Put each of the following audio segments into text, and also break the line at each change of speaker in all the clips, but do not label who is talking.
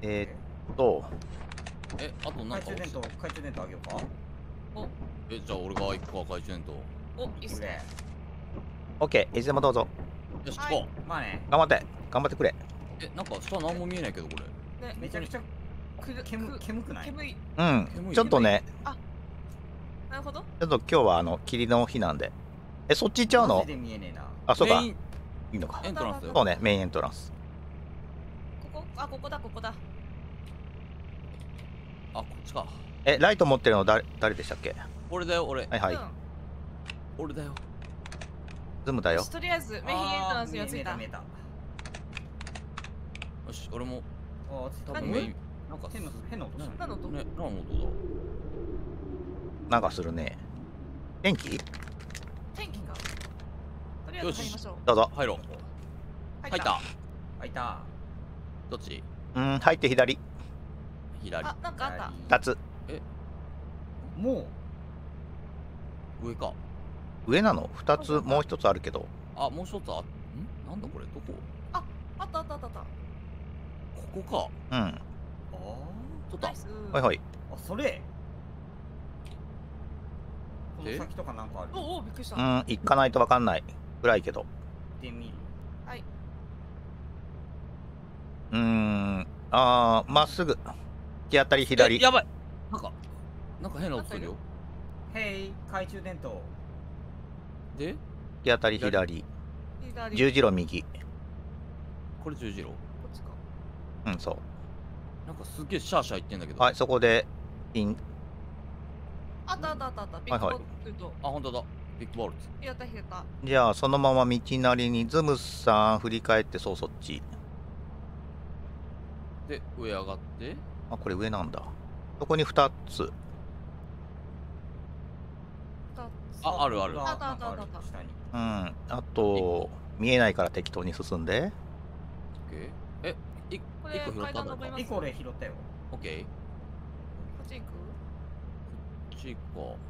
あとなんか
懐中電灯あげようか。
じゃあ俺が行くか、懐中電灯。
お、いいっすね。
オッケー、いつでもどうぞ。
よし、
はい
行こ
まあね、
頑張って、頑張ってくれ。
う。なんか下何も見えないけど、これ。
ね、
めちゃくちゃ煙くない？
煙い。
うん
煙、い
ちょっとね、
なるほど。
ちょっと今日は霧の日なんで。そっち行っちゃうの
マジ？で見えねえな。
あ、そうか。い
メイン
いのか。
エントランスよ。
そうね、メインエントランス。
ここ、ここだ、ここだ。
あ、こっちか。
ライト持ってるの誰でしたっけ？
俺だよ、俺。
はいはい。
うん
俺だよ。
ズームだよ。
とりあえず、メインエントランスには着いた。
見えた。
よし、俺も。
あ、
多
何
分メイン。なんか
変な音したね。
何の音？
ね、何の音だ。
なんかするね。電気？
天気が。とりあえず入りましょう。
どうぞ。
入ろう。入った。
開いた。
どっち？
入って左。
左。
あ、なんかあった。
2つ。
も
上か。
上なの ?2 つ、もう1つあるけど。
あ、もう一つなんだこれ、どこ？
あったあったあったあった。
ここか。
うん。
う。
取った
ナイ。ス。
はいはい。
あ、それ。この先とかなんかある？
おお、びっくりした。
行かないとわかんない。暗いけど。
行ってみる。
はい。
まっすぐ。日当たり左。
やばい。なんか変な音するよ。
へい、懐中電灯。
で、
日当たり左。
左。
十字路右。
これ十字路。
こっちか。
うん、そう。
なんかすっげえシャーシャー言ってんだけど。
はい、そこで、
あったあったあったあった。ビッグボールと。
あ、本当だ。ビッグボールズ。
ひやたひやた。
じゃあ、そのまま道なりに、ズムさん振り返って、そう、そっち。
で、上上がって。
あ、これ上なんだ。そこに2つ。
あ、あるある。
あったあったあったあった。
下に。
あと、見えないから適当に進んで。
オッケー。一
これ
個拾ったんだよ。
階段登ります。
一個俺拾ったよ。
オッケー。
こっち行く？
こっち行こ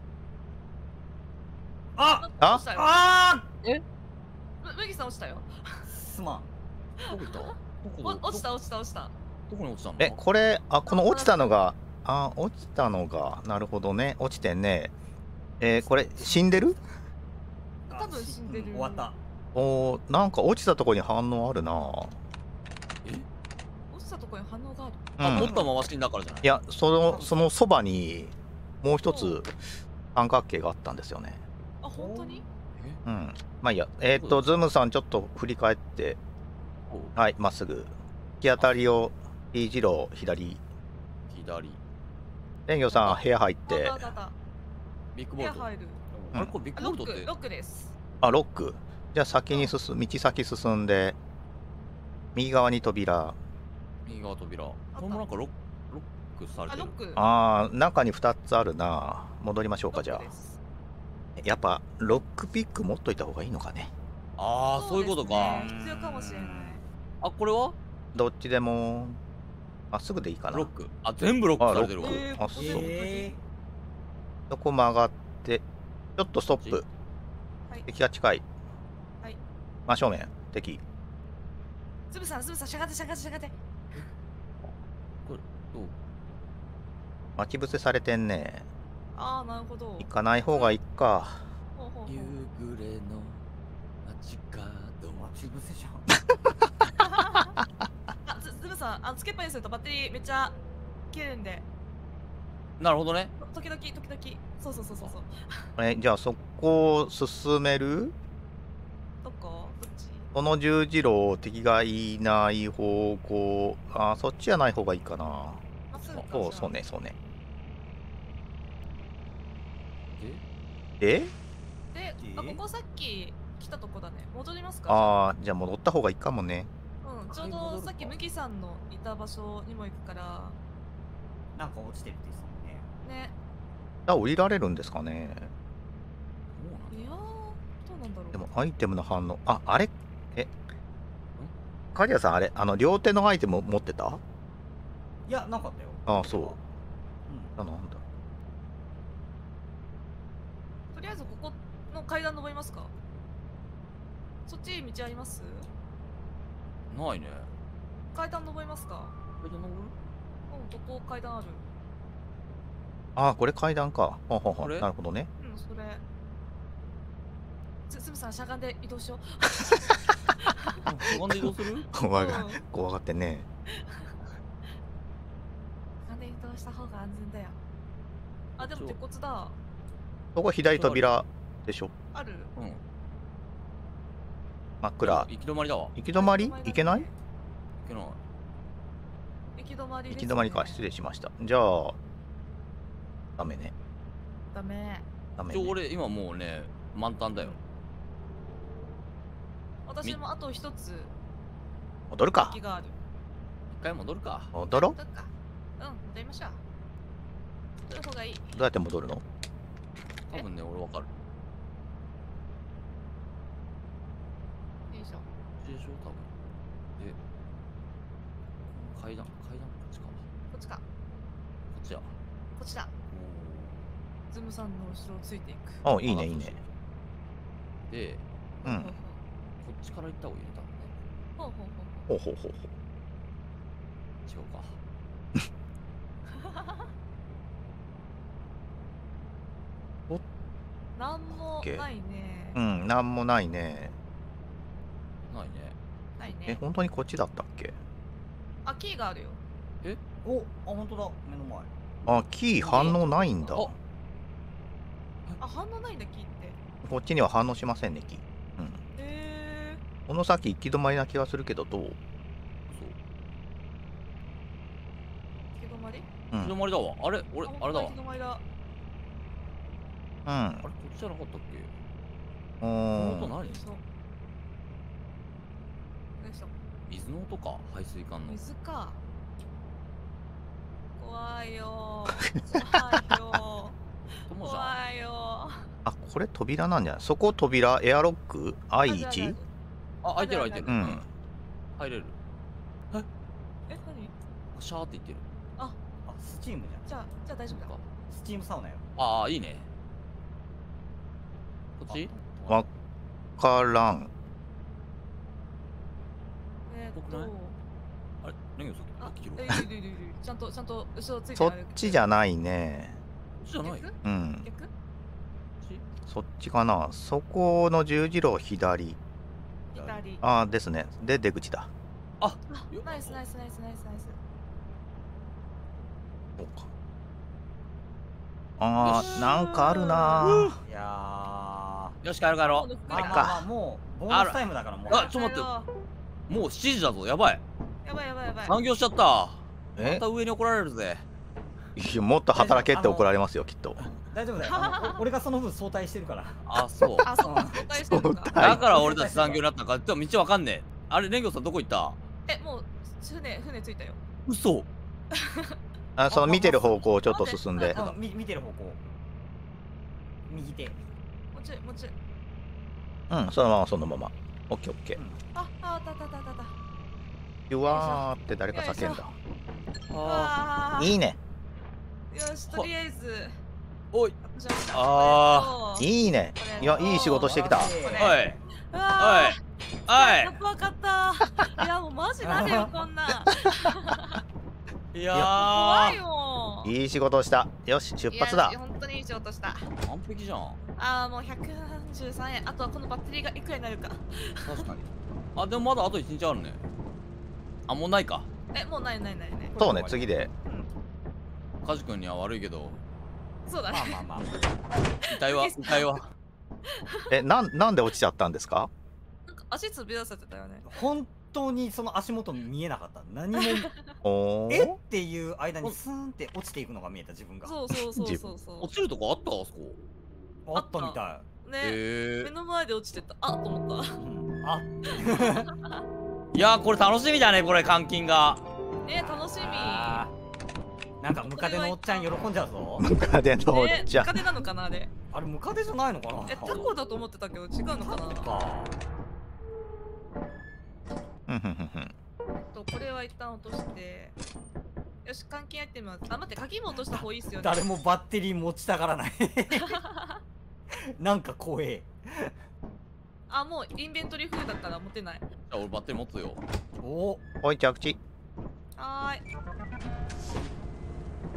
あ
あ
落ちたよ。
あ
麦さん落ちたよ。
すまん。
う。どこ行った？
落ちた落ちた落ちた。
どこに落ちたの？
これ、この落ちたのが、なるほどね。落ちてんね。これ、死んでる？
多分死んでる。
終わった。
なんか落ちたとこに反応あるな。
落ちたところに反応がある。
あ、持ったまま死んだからじゃない？
いや、そのそばに、もう一つ、三角形があったんですよね。
あ、本当に？
まあいいや。ズームさん、ちょっと振り返って、はい、まっすぐ。日当たりを、T 字路、左。
左。
天魚さん、部屋入って
あったあったあっ
ビッグ
た。部
ボルト。
屋入る。
あれこれビッグボルトって
ロックです。
ロック。じゃあ先に道先進んで、右側に扉。
右側扉。これもなんかロックされてる。
ロック。
中に2つあるな。戻りましょうか、じゃあ。やっぱ、ロックピック持っといた方がいいのかね。
ああ、そういうことか。
必要かもしれない。
あ、これは
どっちでも、まっすぐでいいかな。
ロック。あ、全部ロックされてるわ。
あ、そう。
え
そこ曲がって、ちょっとストップ。敵が近い。
はい。
真正面、敵。
ズブさん、しゃがって。
これ、どう？
待ち伏せされてんね。
ああ、なるほど。
行かない方がいいか。
夕暮れの街角。
待ち伏せじゃん。
ズブさん、つけっぱにするとバッテリーめっちゃ切れるんで。
なるほどね。
時々。そう。
じゃあそこを進める？
どっち？
この十字路、敵がいない方向。そっちじゃない方がいいかな。
まっすぐか。
そうね。
で、
ここさっき来たとこだね。戻りますか？
じゃあ戻った方がいいかもね。
ちょうどさっき麦さんのいた場所にも行くから。
なんか落ちてるって言ってたもんね。
ね。
降りられるんですかね。
いやー、どうなんだろう。
でもアイテムの反応。あれカリアさん、あれ両手のアイテム持ってた？
いや、なかったよ。
そう。なんだ。
とりあえずここの階段登りますか？そっち道あります？
ないね。
階段登りますか？
階段登る？
ここ階段ある。
ああ、これ階段か。ほうほうほう。
これ
なるほどね。
うん、それ。つむさん、しゃがんで移動しよう。
しゃがんで移動する？
怖が
うん
怖がってね。
しゃがんで移動した方が安全だよ。あ、でも鉄骨だ。
そこ左扉でしょ。
ある。
うん。
真っ暗。
行き止まりだわ。
行き止まり行けない？
行けない。
行き止まり
行
です、ね。
き止まりか。失礼しました。じゃあ、ダメね。
ダメ。
ダメね。
俺今もうね満タンだよ。
私もあと一つ
戻るか。
気がある。
一回戻るか。
戻ろう。
どっか。うん、戻りましょう。戻る方がいい。
どうやって戻るの？
多分ね俺わかる。
よいしょ。
こっちでしょ多分。で階段こっちか。
こっちか。
こっちや。
こっちだ。ズムさんの後ろをついていく。
あ、いいね、いいね。
で
うん。
ほう
こっちから行った方がいいね多分ね。
ほうほうほうほう。
ほうほうほうほ
違うか。
なんもないね。
う。うん、なんもないね。
ないね。
ないね。
本当にこっちだったっけ？
あ、キーがあるよ。
お、あ、本当だ。目の前。
あ、キー反応ないんだ。
あ
あ、反応ないんだ、キーって。
こっちには反応しませんね、キー。うん。
へ
この先行き止まりな気がするけど、どう？
そう。
行き止まり？
うん。
行き止まりだわ。あれ俺あれだわ。
行き止まりだ。
うん。
あれこっちじゃなかったっけ？
う
この音
ん。
何？
そう。よいしょ。
水の音か排水管の。
水か。怖いよー。怖いよー。
友じゃん。
怖いよ
あ、これ扉なんじゃない？そこ扉、エアロック、
ー。あるあるあ
I1？
る
あ開いてる開いてる。
うん。
入れる。
え、何？
シャーって言ってる。
あ、スチームじゃん。
じゃあ大丈夫だ。
か。
スチームサウナよ。
ああいいね。こっち？
わからん。
僕ないあれ何が
あ
さっき切ろう。
いるいるいるいる。ちゃんと後ろついて
そっ
歩く
ちじゃないね。
こっちじゃない。こ
逆
うん。
逆
っち？
そっちかな。そこの十字路左。
左。
あ、ですね。で、出口だ。
あ
あ、ナイスナイスナイスナイスナイス。
そうか。あー、なんかあるな。
いやー。
よし帰ろう帰ろう。
まあまあまあ、もう、ボーナスタイムだからもう。
あちょっと待ってもう7時だぞやばい。
やばいやばいやばい。
残業しちゃった。ま
え
た上に怒られるぜ。
いやもっと働けって怒られますよ、きっと。
大丈夫だよ。俺がその分相対してるから。
あそう。
あ、そう、公開してるのか。
相対
だから俺たち残業になったのか。でも道わかんねえ。あれレンギョさんどこ行った？
え、もう船ついたよ。
嘘。
あ、その見てる方向をちょっと進んで。
うん、見てる方向。右手。
もちもち。
うん、そのままそのまま。オッケーオッケー。
あ、あったあったあったあった。
うわーって誰か叫んだ。
あ
あ
いいね。
よし、とりあえず。
おい。
じゃ
あ
いいね。いや、いい仕事してきた。
おい。
うわ
おい。
やっぱ分かった。いや、もうマジなるよ、こんなん。
いや
怖いもん。
いい仕事した。よし、出発だ
い。や本当にいい仕事した。
完璧じゃん。
ああ、もう133円。あとはこのバッテリーがいくらになるか。
確かに。あでもまだあと1日あるね。あもうないか。
え、もうないないないね。
そうね、次で。
カジ君には悪いけど。
そうだね。
まあまあまあ。
遺体は。
なんで落ちちゃったんですか？
なんか足つび出せてたよね。
本当にその足元見えなかった。何も、
お
えっ
ー。
ていう間にスーンって落ちていくのが見えた、自分が。
そうそうそうそうそう
落。ちるとこあったあそこ。
あったみたい。
ね、
へ
目の前で落ちてた。あっと思った。
うんあ、
いやーこれ楽しみだねこれ監禁が。
ね、楽しみ。
あーなんかムカデのおっちゃん喜んじゃうぞ。
ムカデのおっ
ね、
ちゃん。
ムカデなのかなあれ。
あれムカデじゃないのかな。
え、タコだと思ってたけど違うのかな。
か。
ふんふんふんふん。
これは一旦落として。よし、換金アイテムは。あ、待って、鍵も落とした方がいいっすよね。
誰もバッテリー持ちたがらない。なんか怖え。
あ、もうインベントリーフルだったら持てない。
じゃあ俺バッテリー持つよ。
お、
おい、着地。
はーい。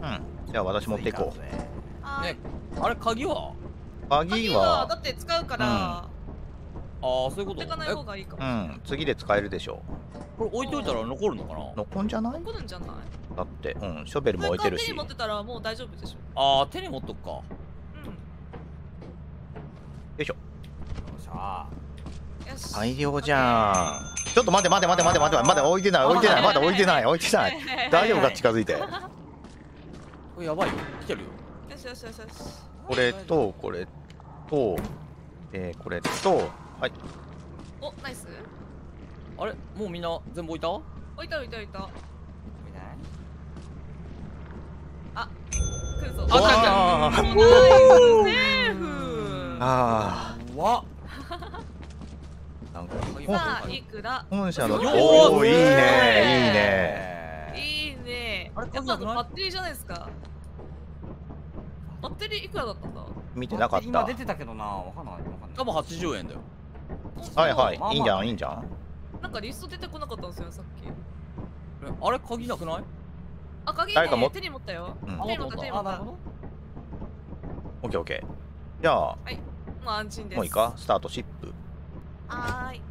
じゃあ私持っていこう。
はーい
ねあれ鍵は
鍵
鍵は
は
だって使うから、
ああそういうこと
持ってかない方がいいかも。
次で使えるでしょ
これ置いといたら残るのかな
残んじゃない？
残るんじゃない？
だってショベルも置いてるし
手に持ってたらもう大丈夫でしょ。
ああ手に持っとくか。
うん。
よいしょ。
よっしゃ
よし。
大量じゃん。ちょっと待て待て待て待て待て、まだ置いてない置いてない、まだ置いてない置いてない。大丈夫か？近づいて。
これやばいよ来てるよ。
よしよしよしよし。
これとこれとこれとはい。
お、ナイス。
あれもうみんな全部置いた？
置いた置いた置いた。
見ない
あ、来るぞ。
うわ
あ、
ー
来るぞ。ナイスセーフ。
あ
うわ
あ、なんか
さあ、いくら？
本社の
よー
おーいいね
いいね。
あれ
やっぱバッテリーじゃないですか。バッテリーいくらだったんだ？
いいね。見てなかった。
今出てたけどな、わかんないわかんない。
多分80円だよ。
はいはい
まあまあ
いいんじゃんいいんじゃん。
なんかリスト出てこなかったんですよ、さっき。
あれ鍵なくない？
あ、鍵
誰か持っ
手に持ったよ。
うん
手に持った手に持った。
あ、なるほど。
オッケーオッケー。じゃあ
もう安心です。
もういいか？スタートシップ。
はーい。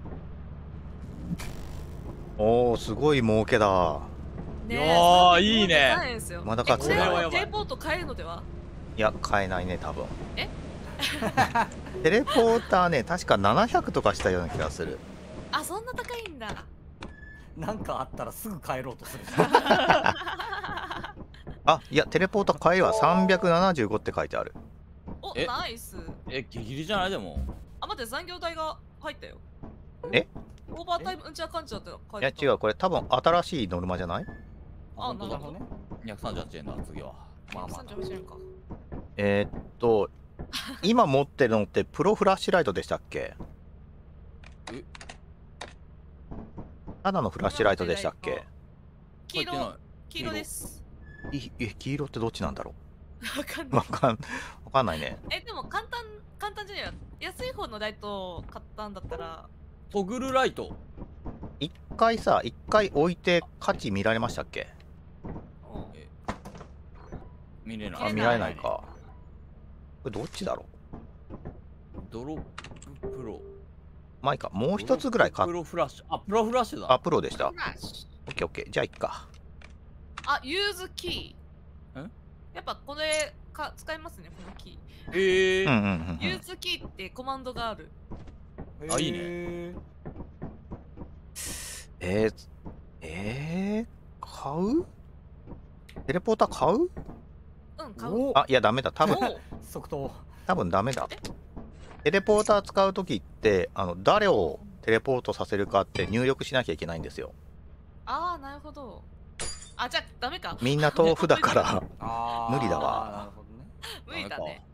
おおすごい儲けだ。
ね
いやーいいね
ないんですよ。
まだか
これ
これはやばい
はテレポート買えるのでは？
いや買えないね多分。
え
テレポーターね確か700とかしたような気がする。
あ、そんな高いんだ。
なんかあったらすぐ帰ろうとする。
あいやテレポーター買えは375って書いてある。
お、
え
ナイス。
ギリギリじゃないでも。
あ、待って、残業代が入ったよ。
え
オーバータイムうんちゃかんちゃって書い
いや
てた。
違うこれ多分新しいノルマじゃない？
あ
本当だ
なるほど
ね。
238円だ次は。
まあまあ。
38円か。
今持ってるのってプロフラッシュライトでしたっけ？
え
ただのフラッシュライトでしたっけ？
黄
入ってない
色、黄色です。
黄色ってどっちなんだろ
わかん
う？
ない。
わかんないね。
でも簡単じゃないよ。安い方のライトを買ったんだったら、
トグルライト。
一回置いて価値見られましたっけ？
うん
見れない。
あ見られないか。これどっちだろ
ドロッププロ。
う？まあいいかもう一つぐらい買っ
プロフラッシュ。あプロフラッシュだ。
あプロでした。オ
フラッシュ
ッケーオッケーじゃあいっか。
あ、ユーズキー。
ん
やっぱこれ使いますね、このキ
うんうん
ー。ユ
うん
ーズキーってコマンドがある。
あいいね
ね。
買う？テレポーター買う？
うん、買う。
お
あいやダメだ多分
お
即答。
多分ダメだ。テレポーター使うときって誰をテレポートさせるかって入力しなきゃいけないんですよ。
ああ、なるほど。あ、じゃあダメか。
みんな豆腐だから
あー
無理だわ
なるほどね。
無理だね。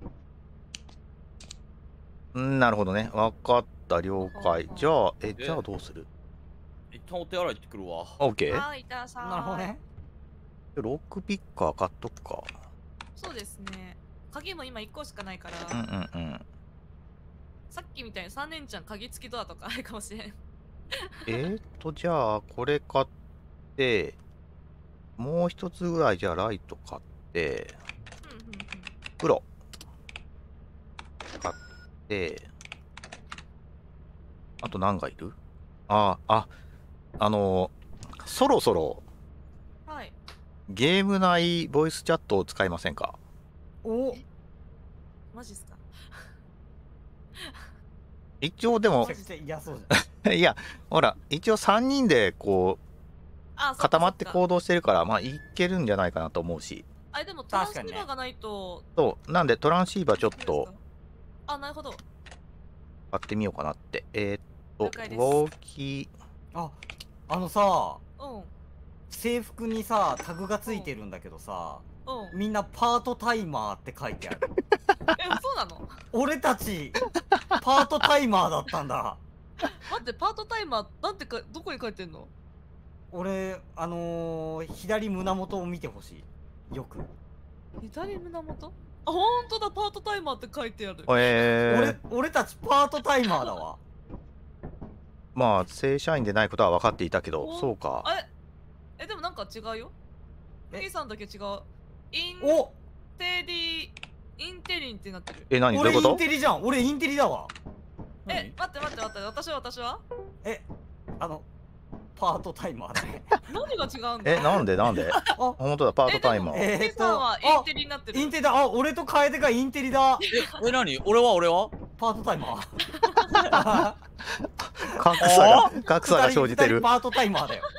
なるほどね分かった了解。じゃあじゃあどうする？
一旦お手洗い行ってくるわ。
オッケー。
はい、いってらっしゃい。
なるほどね。
ロックピッカー買っとくか。
そうですね。鍵も今1個しかないから、
うんうん。
さっきみたいに3年ちゃん鍵付きドアとかあるかもしれん。
じゃあこれ買ってもう一つぐらいじゃあライト買って
うんうんうん。
プロ買ってあと何がいる？そろそろ
はい。
ゲーム内ボイスチャットを使いませんか？
お。
マジっすか。
一応でも
めちゃくちゃ嫌そうじゃん。
いやほら一応3人でこう
あ、そっか
固まって
そっか
行動してるからまあいけるんじゃないかなと思うし、
あ、でもトランス
確かにね
ミバーがないと。
そうなんでトランシーバーちょっと
あ、なるほど。
買ってみようかなって。ウ
了解です
ォーキ
あさ、
うん。
制服にさタグがついてるんだけどさ、
うん。
みんなパートタイマーって書いてある。
そうなの？
俺たちパートタイマーだったんだ。
待って、パートタイマー、なんてか、どこに書いてんの？
俺左胸元を見てほしい。よく。
左胸元？あ、ほんとだ、パートタイマーって書いてある。
俺たちパートタイマーだわ。
まあ正社員でないことは分かっていたけど
お
そうか。
でもなんか違うよ。
え
ネギさんだけ違う。 イン
お、
テリってなってる。
え、何どういう
俺イン
こと？
テリじゃん。俺インテリだわ。
え、待って、私は
え、パートタイマーだね。
何が違うんだ。
え、なんでなんで？
あ、
本当だ、パートタイマー。
え、さんはインテリになってる。
インテリだ。あ、俺と楓がインテリだ。
え、何？俺は
パートタイマー。
格差が生じてる。
二人パートタイマーだよ。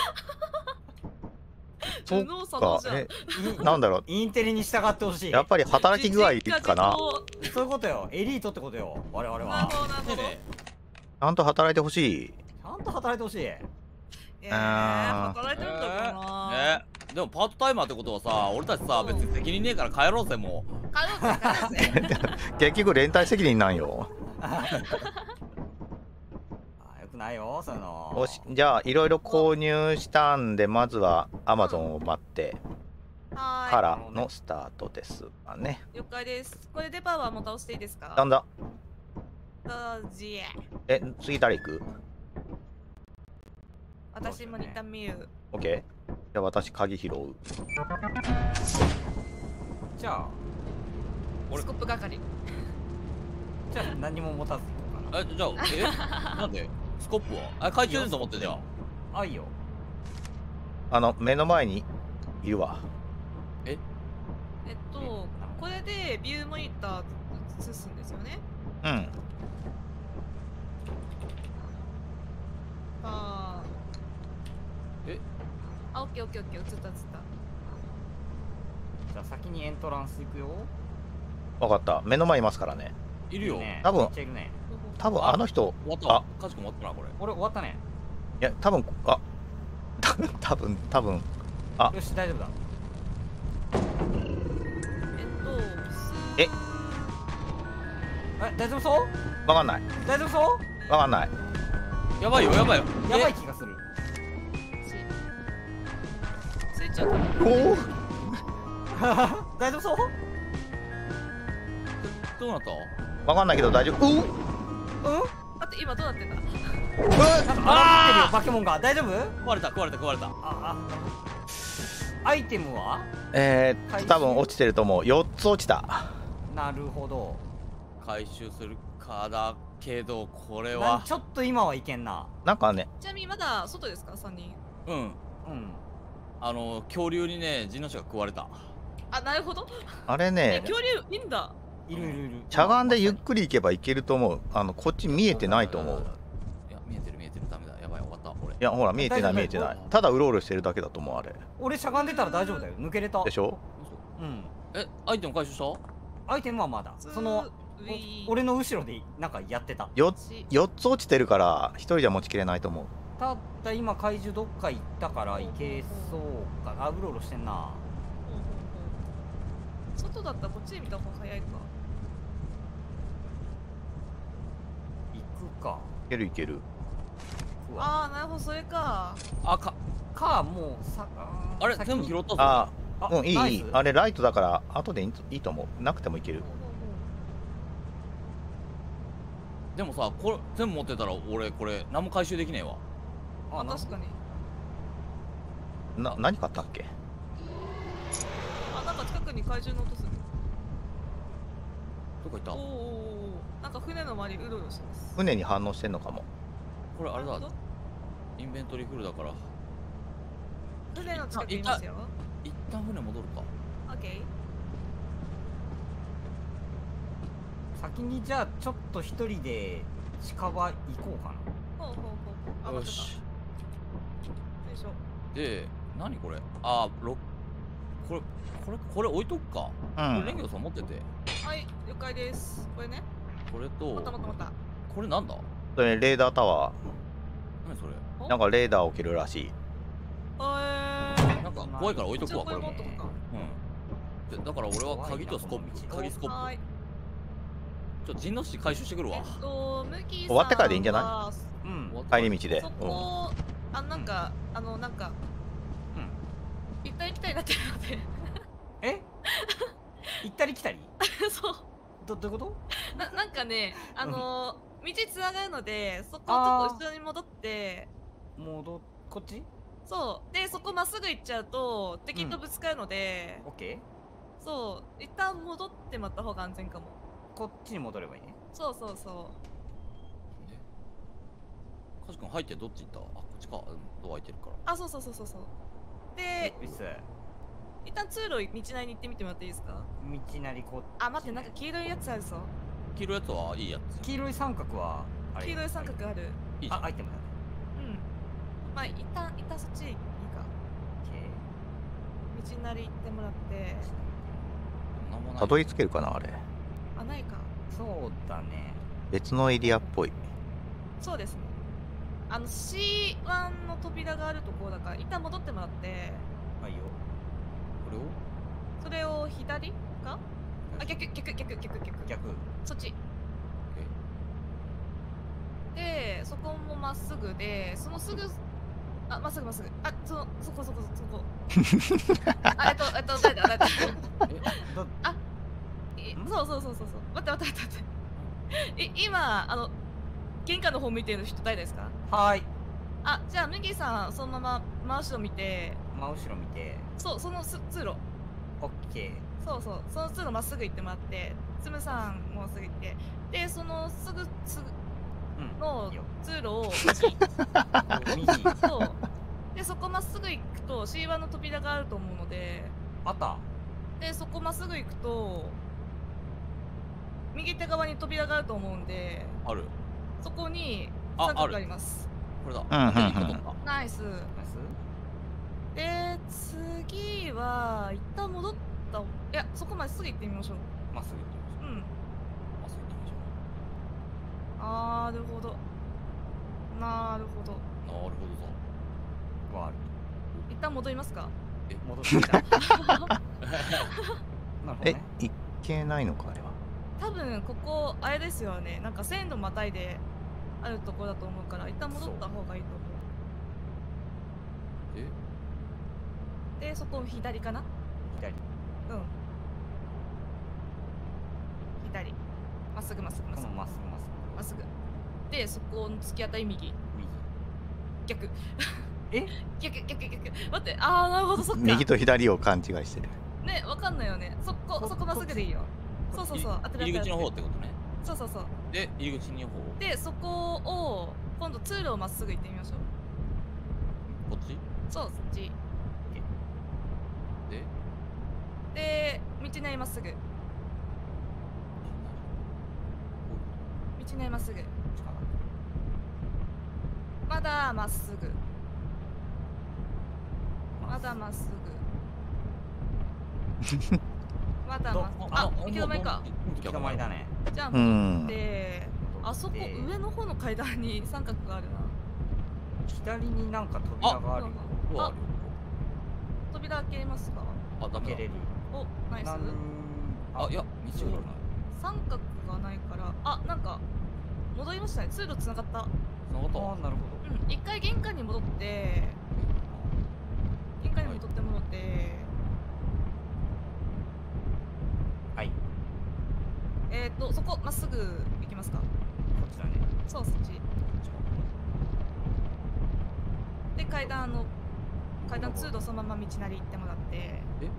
そっ
頭脳差の
か
じゃん。
なんだろう。
インテリに従ってほしい。
やっぱり働き具合かな。
そういうことよ。エリートってことよ。我々は。
なるほど、なるほど。
ね
ちゃんと働いてほしい。
ちゃんと働いてほしい。
働いてるんだろうな。
でもパートタイマーってことはさ、俺たちさ、別に責任ねえから帰ろうぜ、もう。
帰ろうぜ。
結局連帯責任なんよ。
あ、よくないよ、そういうの。
よし、じゃあいろいろ購入したんで、まずは Amazon を待って
は
からのスタートですかね。
了解です。これデパーはもう倒していいですか？
なんだ。
どうじ
え、次誰行く？
私も似たミュー。
OK。じゃあ私鍵拾う。
じゃあ、
スコップ係。
じゃあ何も持たず行こうかな。
じゃあ、なんでスコップは懐中電灯持ってんじゃん。
あ、いいよ。
目の前にいるわ。
これでビューモニター映すんですよね。
うん。
あ
え
あ、オッケー映った。
じゃあ先にエントランス行くよ。
わかった。目の前いますからね。
いるよ。
ね
多分
めっちゃいるね。
多分あの人、
終わったわ。かしこ終わったな、これ。
俺終わったね。
いや、多分多分あ
よし、大丈夫だ。
え
大丈夫そう？
わかんない。
大丈夫そう？
わかんない。
やばいよ。
やばい気がする。
スイッチは
おお。
大丈夫そう？
どうなった
わかんないけど大丈夫。
うん？
待って今どうなってんだ。
なんか荒ぶってるよ、バケモンが。大丈夫？
食われた。
アイテムは？
多分落ちてると思う。4つ落ちた。
なるほど。
回収するかだけど、これは。
ちょっと今はいけんな。
なんかね、
ちなみにまだ外ですか3人。
うん。
うん。
恐竜にね、地の人が食われた。
あ、なるほど。
あれね、
恐竜いいんだ。
いる。
しゃがんでゆっくり行けば行けると思う。こっち見えてないと思う。
いや、見えてる。ダメだ。やばい、終わった。俺。
いや、ほら見えてない。ただうろうろしてるだけだと思う、あれ。
俺しゃがんでたら大丈夫だよ。抜けれた。
でしょ？
うん。
アイテム回収した？
アイテムはまだ。俺の後ろでなんかやってた。
4つ落ちてるから1人じゃ持ちきれないと思う。
ただ今怪獣どっか行ったから行けそうか。あ、うろうろしてんな。
外だったらこっちで見た方が早いか。
行くか。
いける。
ああ、なるほど、それか。
もうさ
あれ
先に
全部拾ったぞ。
ああ、い
ナイス。
い。あれライトだから後でいいと思う。なくてもいける。
でもさ、これ全部持ってたら俺これ何も回収できねえわ。
あ、確かに。
何買ったっけ？
あ、なんか近くに怪獣の音する。
どこ行った？
なんか船の周りうろうろしてます。
船に反応してんのかも。
これあれだ
なるほど。
インベントリーフルだから
船の近くにいますよ。
一旦船戻るか。
オッケー。
先にじゃあちょっと一人で近場行こうかな。
ほう。あ、待ってた。よ
よし。
いしょ。
で、何これ？これ置いとくか。これレンゲドさん持ってて。
はい、了解です。これね。
これと
また。
これなんだ？
それレーダータワ
何それ？
ー。なんかレーダー置けるらしい。
なんか怖いから置いとくわ、これも。
持っとくか。
うん。だから俺は鍵とスコップ。鍵スコッ
はーい。
プ。陣の市回収してくるわ。
ムキさんは
終わってからでいいんじゃな
うん。
帰り道で。
そこ、なんか、行ったりなってるので。
え？行ったり来たり？
そう。
どういうこと？
なんかね、道つながるので、そこをちょっと後ろに戻って、
こっち？
そうでそこまっすぐ行っちゃうと敵とぶつかるので、
オッケ
そう一旦戻ってもらった方が安全かも。
ー。こっちに戻ればいいね。
そうそうそ
カジ君入ってどっち行った？あ、こっちか。ドア開いてるから。
う。あ、そうそうそうそうそう。で
うっす。
一旦通路道なりに行ってみてもらっていいですか？
道なりこっち。
あ、待って、なんか黄色いやつあるぞ。
黄色いやつはいいやつ。
黄色い三角はあれ。
黄色い三角ある。
いいじゃん。
あ、アイテムだね。
うん。まあ一旦そっちいいか。
オッケ
道なり行ってもらって。
なんもない。
たどり着けるかなあれ。
あ、ないか。
ー。そうだね。
別のエリアっぽい。
そうですね。C1 の扉があるところだから、一旦戻ってもらって、
はいよ。
これを
それを左か？あ、逆。
逆。
そっち。で、そこもまっすぐで、そのすぐ、あ、まっすぐ。あ、そこ。あ、誰だ。
ど
あ、そう。待って。今、玄関の方向いてる人誰ですか？
はーい。
あ、じゃあ、麦さん、そのまま真後ろ見て、
真後ろ見て。
そう、その通路。
オッケ
そう、その通路まっすぐ行ってもらって、つむさんもまっすぐ行って、で、そのすぐ
ー。うん。
の
いいよ。
通路を
右。
そうで、そこまっすぐ行くと C1 の扉があると思うので、
あった。
で、そこまっすぐ行くと、右手側に扉があると思うんで、
ある。
そこに
あ
三角があります。
これだ。
うんうんうん
いいことか
ナイス。
ナイス。
で、次は、一旦戻った、いや、そこまっすぐ行ってみましょう。
まっすぐ行ってみましょう。
うん。
まっすぐ行ってみましょ
なるほど。なるほど。
う。なるほどぞ。
ここある。
一旦戻りますか？
戻ってきた。なるほど
え
ね。、
いけないのかあれは。
多分ここあれですよね、なんか線路またいであるところだと思うから一旦戻った方がいいと思う。でそこ左かな？
左。
うん左、まっすぐ
このまっすぐ。
でそこの突き当たり右、
右。
逆
え？
逆待って、ああなるほど、そっか
右と左を勘違いしてる。
ね、わかんないよね、そこまっすぐでいいよ。そう当てる
入り口の方ってことね。
そう
で、入り口の方。
でそこを今度通路をまっすぐ行ってみましょう。
こっち
そう、そっち
で、
で道なりまっすぐ、道なりまっすぐ、まだまっすぐ、まだまっすぐ、まだまっすぐ、あ、行き止まりか。
行き止まりだね。
じゃあ
う
戻
ん
っ。て、あそこ上の方の階段に三角があるな。
左になんか扉があるよ。
うわあるよ。
扉開けますか？
あ、ダメだ
開けれ。る。
お、ナイス。
なん
あ、いや、道がない。
三角がないから、あ、なんか戻りましたね。通路つながった。
繋がったわ。
あー、なるほ
うん、一回玄関に戻って、玄関に戻ってもらって、
ど。はい。
そこまっすぐ行きますか？
こっちだね。
そう、そっち。で、階段通路そのまま道なり行ってもらって、
こういう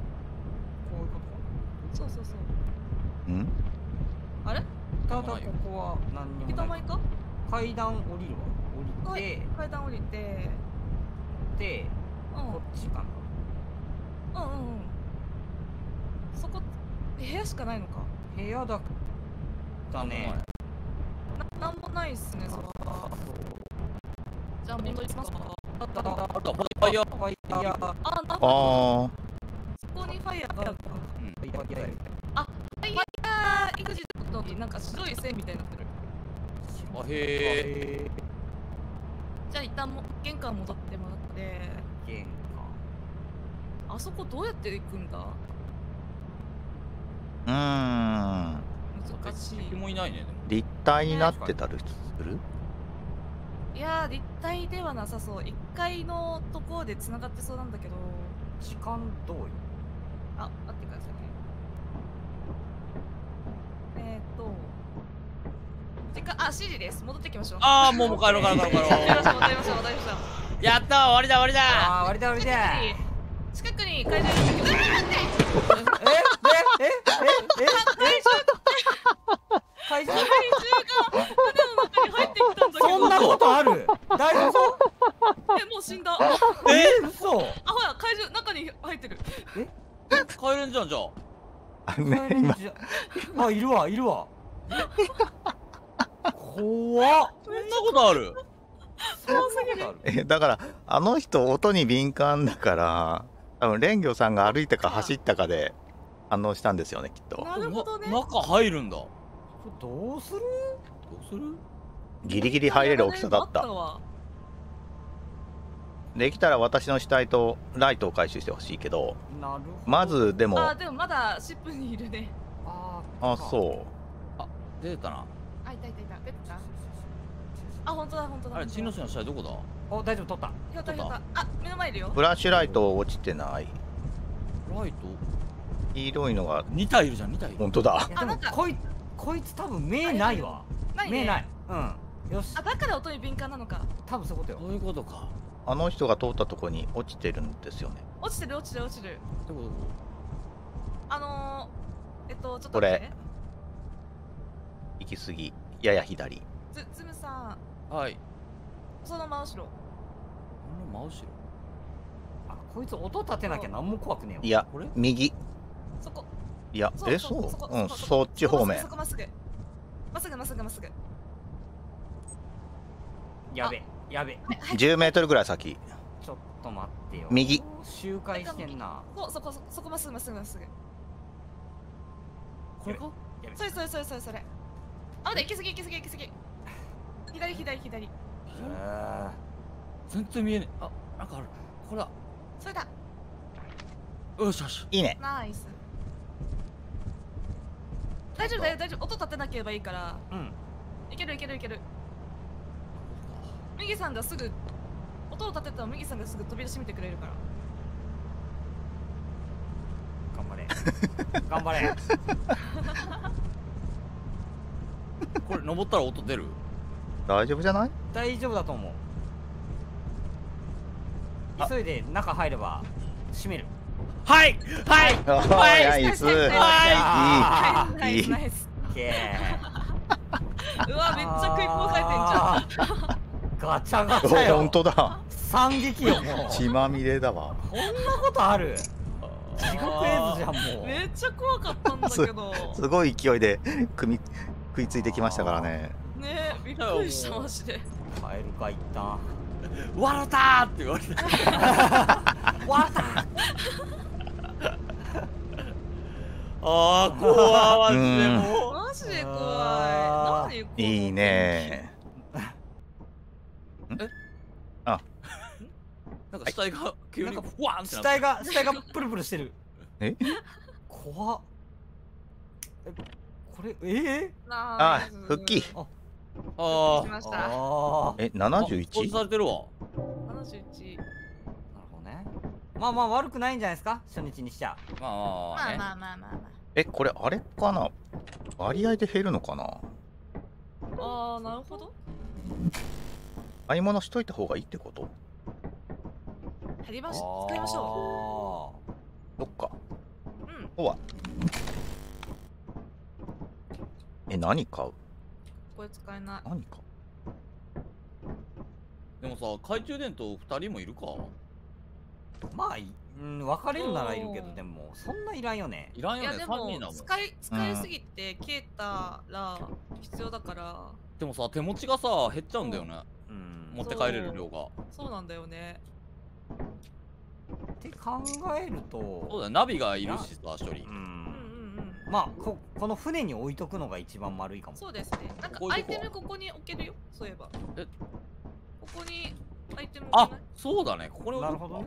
ことか。
そう。
ん？
あれ？
ただここは何にもない。
行き止まりか？
階段降りるわ。降りて、
階段降りて、
で、
うん、
こっちかな。
うん。そこ、部屋しかないのか。
部屋だね。
なんもないっすね、そこは。じゃあ戻りますか。
あった、ファイヤー。
ファイヤー。
あ、なんか
あ
そこにファイヤーがあるか。
ファイヤー。
ファイヤーエグジットになんか白い線みたいになってる。
あ、へえ。
じゃあ一旦玄関戻ってもらって、
玄関。
あそこどうやって行くんだ？
難
難し
敵
い。
もいないね、でも。
立体になってたりする？
いやー、立体ではなさそう。1階のところで繋がってそうなんだけど。
時間どうよ。
あ、待ってくださいね。時間、あ、7時です。戻ってきましょう。
あー、もう帰ろう。
戻りましょう。
やったー、終わりだ終わりだ。
ああ、割りだ割りだ。
近くに怪獣いるんだけど。
怪獣
怪獣が船の中に入ってきたんだけど。
そんなことある？大丈夫？
もう死んだ。
嘘。
あ、ほら怪獣中に入ってる。
帰れんじゃんじゃあ。
帰れんじゃあ、いるわいるわ。怖っ。
そんなことある？
だからあの人音に敏感だから多分蓮魚さんが歩いたか走ったかで反応したんですよねきっと。
なるほどね。
中入るんだ。
どうする？
どうする？
ギリギリ入れる大きさだった。できたら私の死体とライトを回収してほしいけど、
なるほど。
まずでも
あ、でもまだシップにいるね。
あ、そ
あ、出てたな。
あ、いたいたいた。出てた。あ、本当だ本当だ。
あれ、チンの死の死体どこだ？
お、大丈夫、取った。
ひょったひょった。あ、目の前いるよ
う。フラッシュライト落ちてない。
ライト
黄色いのが
2体いるじゃん、2体いる。
本当だ。
いやでも
なんか
こいつ多分目ないわ。
ないね。
目ない。うん。よし
あ、。だから音に敏感なのか。
多分そういうことよ。
そういうことか。
あの人が通ったとこに落ちてるんですよね。
落ちてる落ちてる落ちてる。
どこどこ？
ちょっと
これ
待って。
行き過ぎやや左。
ズムさん、
はい。
その真後ろ。
この真後ろ。
あ、こいつ音立てなきゃ何も怖くねえよ。
いや
これ？
右。
そこ。
いや
そう
うんそっち方面
そ。こまっすぐ。まっすぐまっすぐまっすぐ。
やべやべ。
10メートルぐらい先。
ちょっと待ってよ。
右。
周回してんな。
そこまっすぐまっすぐまっすぐ。
これか？
それ。あ、待って、行き過ぎ行き過ぎ行き過ぎ。左。
全然見えねえ。あ、なんかある。これだ。
それだ。
よしよし。
いいね。
ナイス。大丈夫大丈夫。音立てなければいいから。
うん。
いける。右さんがすぐ音を立てたら右さんがすぐ飛び出してみてくれるから。
頑張れ。頑張れ。
これ登ったら音出る？
大丈夫じゃない？
大丈夫だと思う。
あ
急いで中入れば閉める。
はいはい
ナイス。
ナイス
いい
ナイス。
オッケー。
うわ、めっちゃ食い殺されてんじゃん。
ゃん。ガチャガチャよ。
本当だ。
惨劇よもう。
血まみれだわ。
こんなことある？地獄絵図じゃんもう。
めっちゃ怖かったんだけど。
すごい勢いで食いついてきましたからね。
ねえ、びっくりしたマジで。
帰るか一旦。
笑ったーって言われた。
わった
あー怖マジでもう。
マジで怖い。何この
いいね。
なんか死体が急に
なんか
ふわーんって
死
な
体がプルプルしてる。
え？
怖っ。これ
ナイス
復帰。
あ
しました。
ああ。
え、
あ。掃除
71？
されてるわ。
71。
なるほどね。まあ悪くないんじゃないですか、初日にしちゃ。
まあね。
まあ。
え、これあれかな？割合で減るのかな？
ああ、なるほど。
買い物しといた方がいいってこと？
使いましょ
どっか。
う。うん。
ほわ。え、何買う？
これ使えない。
何買
でもさ、懐中電灯2人もいるか？
まあ別れるならいるけど、でもそんないらんよね。
いらんよね、
いやで
3人だ
も
もん。
使いすぎて消えたら必要だから。
でもさ、手持ちがさ、減っちゃうんだよね。持って帰れる量が。
そうなんだよね。
って考えると。
そうだよ、ナビがいるしさ、1人。
うんうんうん。
まあこの船に置いとくのが一番丸いかも。
そうですね。なんかアイテムここに置けるよ。そういえば。
え、
ここにアイテム置
あ
けない？、
そうだね、ここに置いとくか
なるほどね。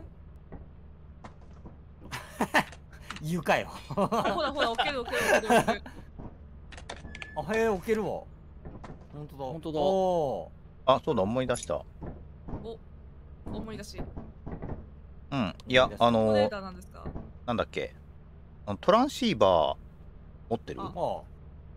言うかよ。
ほら置ける。
あ、へえ、置けるわ。本当だ。
本当だ
お
あ、そうだ、思い出した。
思い出し。
うん。いや、
レーダーなんですか？
なんだっけ。トランシーバー持ってる？
あ
ー。
持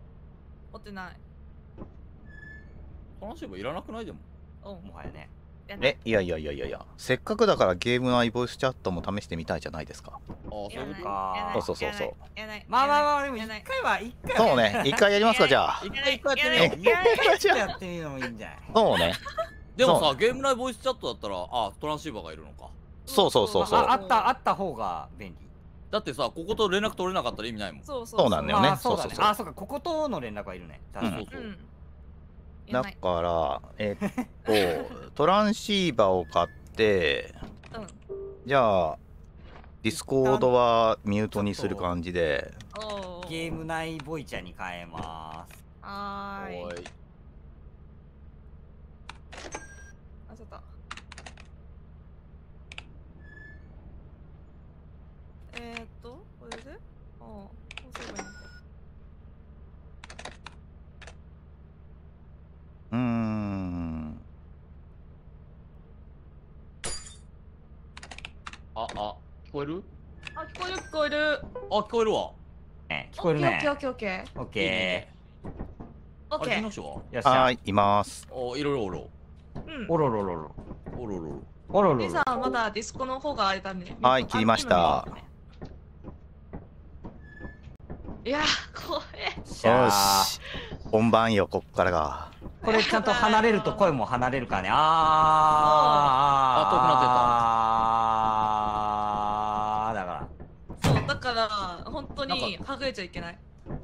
ってない。
トランシーバーいらなくないでも。
うん。
もはやね。
い
いやいやいやいやいや、せっかくだからゲーム内ボイスチャットも試してみたいじゃないですか。
あ、そういうこと
か
そうそうそう。
やない。
まあまあまあでも一
やない
回は
そうね、一回やりますか、じゃあ。
一回やってみよう。
一回ちょっとやってみるのもいいんじゃない？
そうね。
でも
そ
さ、ゲーム内ボイスチャットだったら、あ、トランシーバーがいるのか。
そうそうそうそう。
あった方が便利。
だってさ、ここと連絡取れなかったら意味ないもん。
そう
そうなんだよね
まあそうだね。
そうそうそう
あ、そうか、こことの連絡はいるね。確かに。
うん。や
だ
ない。
から、トランシーバーを買って、
うん。
じゃあ、ディスコードはミュートにする感じで、
おー。
ゲーム内ボイチャに変えます。
はーい。
おい。
あ、ちょっと。これでああ、こうすればいいのか。
うーん。
あ、聞こえる？
あ、聞こえる聞こえる。
あ、聞こえるわ。
ね、聞こえるね。
オッケーオッケーオッケー。
オッケ
オッケー。
あれ、木下は？
ー。よっしゃ。
はい、います。
お、いろいろおろ。
うん。
おろろろろ。
おろろ。
おろろろ。
リさんまだディスコの方があれだね。
はい切りました
いやー、怖え。
よし。本番よ、こっからが。
これちゃんと離れると声も離れるからね。あー。だから。
そう、だから、本当にはぐれちゃいけない。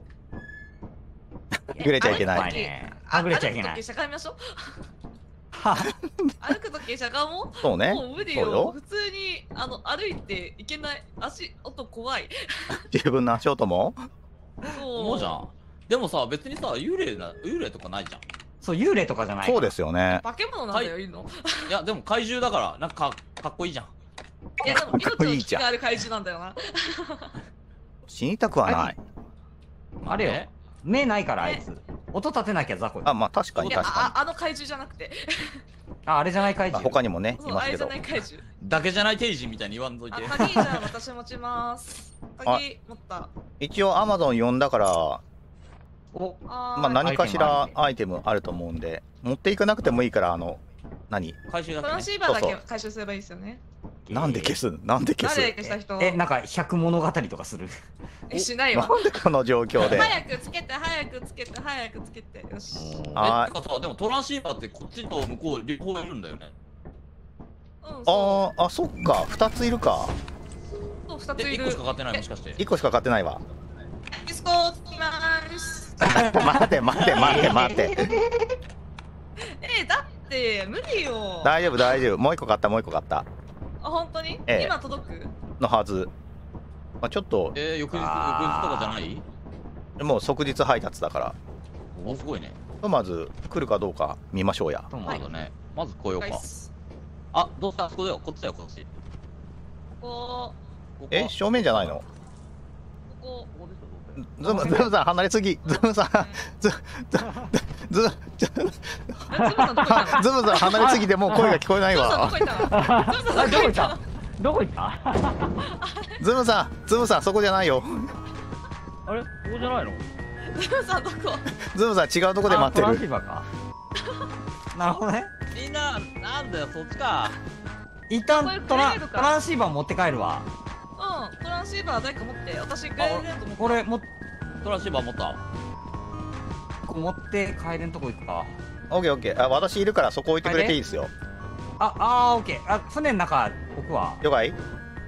はぐれちゃいけない
怖いね。はぐれちゃいけない
歩くとき。しゃがみましょう。
は
歩くときしゃがもう。
そうね。
もう無理よ。
そうよ。
普通に歩いていけない。足音怖い。
自分の足音も
そう。
もうじゃん。でもさ、別にさ、幽霊とかないじゃん。
そう、幽霊とかじゃない。
そうですよね。
化け物なんだよ、いるの。
いや、でも怪獣だから、なんかかっこいいじゃん。
いや、でも命
かっこい
の
いじゃん
危機がある怪獣なんだよな。
死にたくはない。
あれよ
え。
目ないから、あいつ。音立てなきゃ雑魚よ。
あ、まあ確かに
いや、
確か
あの怪獣じゃなくて。
あれじゃない怪
に。あ
獣。
他にもね、
そう、
いますけど
あれじゃな。い怪獣。
だけじゃない定時みたいに言わんとい
あ、
て。
鍵じゃあ私持ちます。鍵持った。
一応 Amazon 呼んだから、
お、
あー、
まあ何かし
ア
ら
イテム
アイテムあると思うんで、持っていかなくてもいいから、何
トラン
怪獣だけね。
シーバーだけ
そうそう
回収すればいいですよね。
なんで消すなんで消す
誰消した人
なんか百物語とかする。
しないわ。
なんでこの状況で
早くつけて、早くつけて、早くつけて。よし。
あ
てかさ、でもトランシーバーってこっちと向こう両方いるんだよね。
うん、そ
あ、そっか、2ついるか。
う。2
で、1
ついる。
個しか買ってないもしかして。
1個しか買ってないわ。
ディスコ来まーす。
待て待て待て待て。
だって無理よ。
大丈夫大丈夫。もう1個買ったもう1個買った。
あ、本当に、
ええ
今届く
のはず。まあ、ちょっと、
翌日とかじゃない？
もう即日配達だから。
お、すごいね。
まず来るかどうか見ましょうや。
と思う
そうだね。まず来ようか
ナイ。ス
あ、どうした？あそこだよ。こっちだよ、こっち。
こ
ここ
正面じゃないの？
こ
ズムさん離れすぎ。ズムさん、ズ
ズムさんどこ行ったの？
ズムさん離れすぎてもう声が聞こえない
ズムさんど
わ
こ。行ったの？ズムさん
どこ行っ
どこ行ったの？
どこ行った
ズムさんそこじゃないよ。
あれ？ここじゃないの？
ズムさんどこ？
ズムさん違うとこで待って
トランシー
る。
バーか。なるほどね。
みんな、なんだよ、そっちか。
一旦
これ
ト
くれるか
ランシーバー持って帰るわ。
うん、トランシーバー誰か持って。私くれると思って。
これ
トランシーバー持った？
持って帰れんとこ行くか。
オッケーオッケー。あ、私いるからそこ置いてくれていいですよ。
オッケー。船の中置くわ。
了解？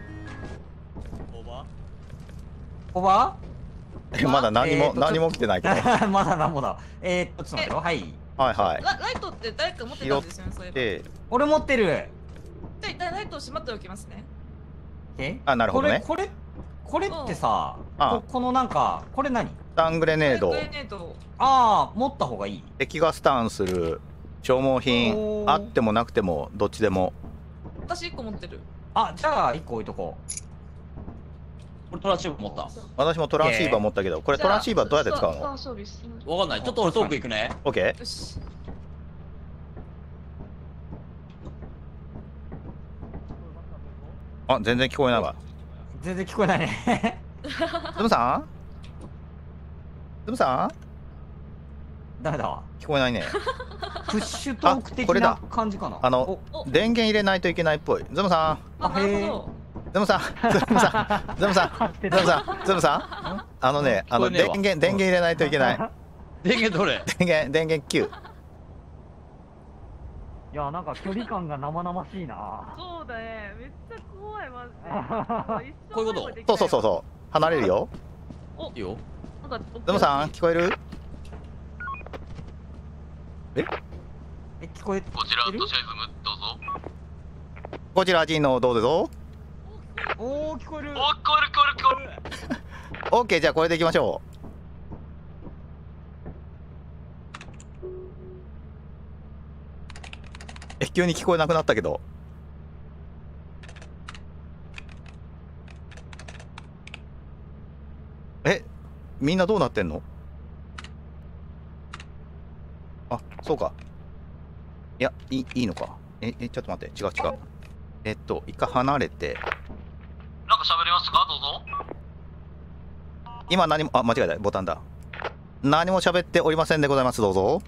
おば
まだ何も
ちょ
何も起きてないけど。
まだなんもだ。ちょっと待ってよ。はい。
はいはい。
ライトって誰か持ってたんですよね、そういえば。
俺持ってる。
じゃあ一旦ライトをしまっておきますね。
あ、なるほどね。
これってさ、
あ
このなんか、これ何？
スタングレネード
グ。レネード。
持った方がいい。
敵がスタンする消耗品
おー
あってもなくてもどっちでも。
私1個持ってる。
じゃあ1個置いとこ
これトランシーバー持った。
私もトランシーバー持ったけど、これトランシーバーどうやって使うの？
装備する。
わかんない。ちょっと俺遠く行くね。
オッケ
よし。
ー。あ、全然聞こえないわ。
う。全然聞こえないね。
ズムさん？ズムさん？
ダメだ。
聞こえないね。
プッシュトーク的な感じかな。
お
電源入れないといけないっぽい。ズムさん、
あ、なるほど。
ズムさん、ズムさん、ズムさん、ズムさん、ズムさん。
聞こえねえわ
電源入れないといけない。
電源どれ？
電源9。
いや、なんか距離感が生々しいな。
そうだね。めっちゃ怖い、マジで。
こういうこと
そう離れるよ。
いいよ。
なんか
ズムさん聞こえる？
え、聞こえ
こちら都市アイズムどうぞ。
こちらジンのどうぞ。
おー、聞こえる。
お、聞こえる。
オッケー、じゃあこれでいきましょう。急に聞こえなくなったけど。みんなどうなってんの？あ、そうか。いや、いいのか。ちょっと待って、違う。一回離れて。
なんか喋りますか？どうぞ。
今何も、間違えた、ボタンだ。何も喋っておりませんでございます、どうぞ。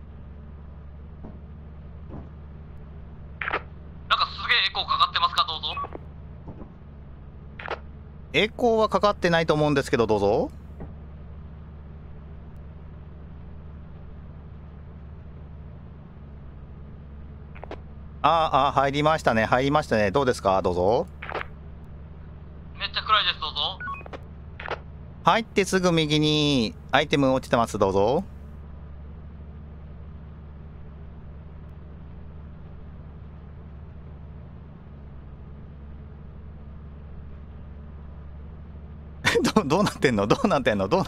なんかすげえエコーかかってますか？どうぞ。
エコーはかかってないと思うんですけど、どうぞ。入りましたね。どうですか？どうぞ。
めっちゃ暗いです。どうぞ。
入ってすぐ右にアイテム落ちてます。どうぞ。どうなってんの？
なんかい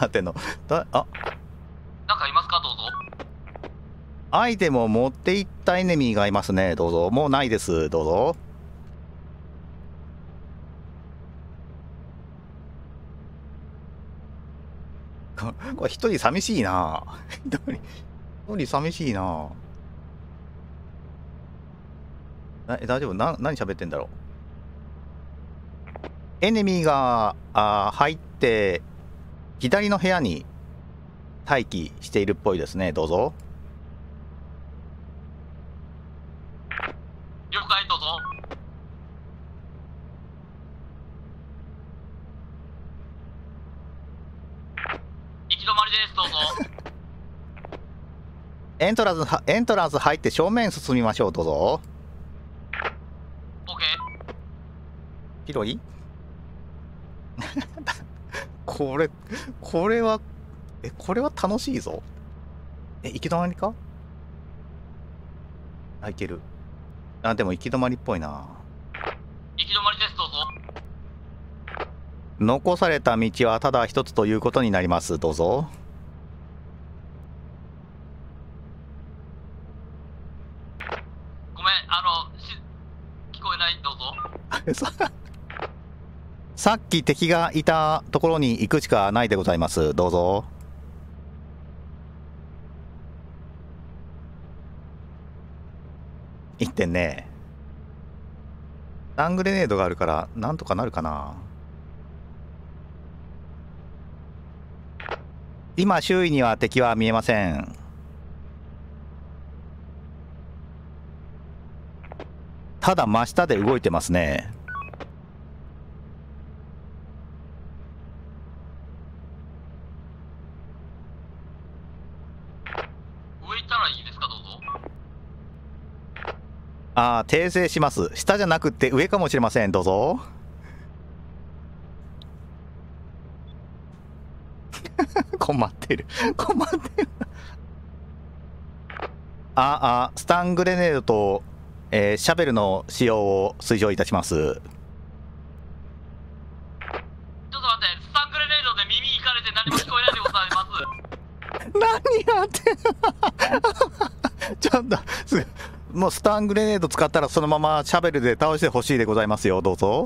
ますか？どうぞ。
アイテムを持っていったエネミーがいますね。どうぞ。もうないです。どうぞ。これ一人寂しいな。一人寂しいな。大丈夫？何喋ってんだろう。エネミーが入って左の部屋に待機しているっぽいですね。どうぞ。
了解。どうぞ。行き止まりです。どうぞ。
エントランス入って正面進みましょう。どうぞ。
OK。
広いこれは楽しいぞ。行き止まりか？いける。でも行き止まりっぽいな。
行き止まりです。どうぞ。
残された道はただ一つということになります。どうぞ。
ごめん、聞こえない。どうぞ。
さっき敵がいたところに行くしかないでございます。どうぞ。行ってんね。スタングレネードがあるからなんとかなるかな。今周囲には敵は見えません。ただ真下で動いてますね。
上行ったらいいですか？どうぞ。
訂正します。下じゃなくて上かもしれません。どうぞ。困ってる。スタングレネードと、シャベルの使用を推奨いたします。
ちょっと待って、スタングレネードで耳いかれて何も聞こえないでございます。
何やってんのちょっともうスタングレネード使ったらそのままシャベルで倒してほしいでございますよ。どうぞ。